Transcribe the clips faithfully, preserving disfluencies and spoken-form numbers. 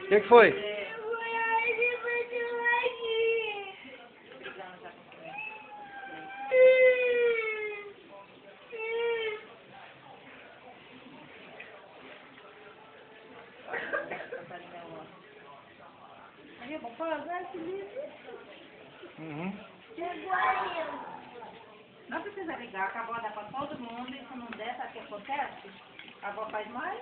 O que, que foi? Uhum. Não precisa ligar, que a avó dá pra todo mundo e se não der, sabe o que acontece? A avó faz mais.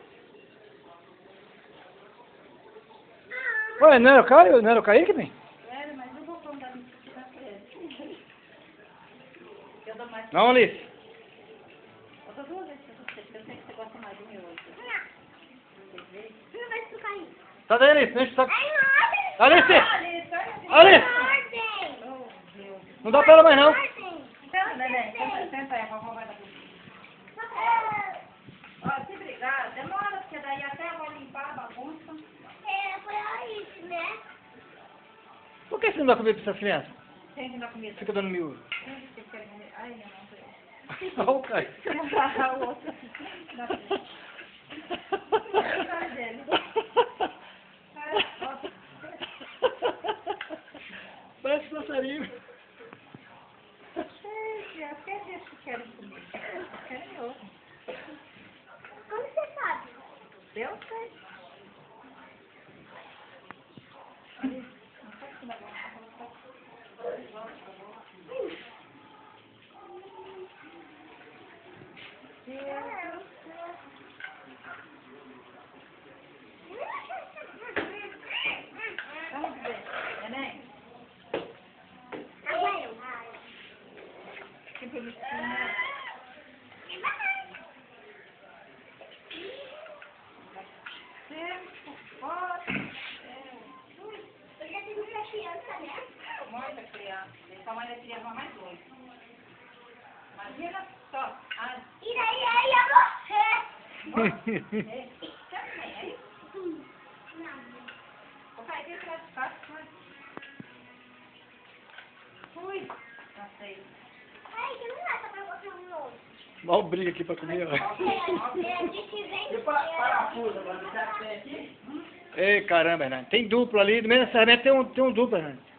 Ué, não era o Caio? Não era o Kaique, bem? É, mas eu vou contar isso pra ele. Eu dou mais. Não, Alice. Eu dou duas vezes pra você, porque eu sei que você gosta mais do meu hoje. Não vai ficar isso. Tá daí, Alice, deixa eu só... É Alice! Alice, Alice! ordem. oh, Deus. Não dá pra ela mais, não. Senta, neném, senta, senta aí, a vovó vai dar pra Ó, se brigar, demora, porque daí até eu vou limpar a bagunça. É, foi isso, né? Por que você não dá comida pra essas crianças? Tem que dar comida. Fica dando miúdo. Tem que querer comer. Ai, eu não sei. Olha o Caio. O outro. Na frente. Atrás dele. Parece passarinho. Gente, até deixa que querem comer. Querem outro. Como você sabe? Eu sei. Não pode comer Vamos ver, neném. Agora eu. Que bonitinho. Tempo, foto. Eu já tenho muita criança, né? Muita criança. Essa mãe da criança mais dois. Imagina só. Ah, E daí aí é você. é. Também, é isso? Vou cair dentro de casa, mas... Fui. Não sei. Ai, que não dá pra você um novo. Mal briga aqui pra comer, ó. É, a gente vem. Parafuso, agora já tem aqui? Ei, caramba, Hernani. Tem duplo ali. No meio dessa ferramenta tem um, tem um duplo, Hernani.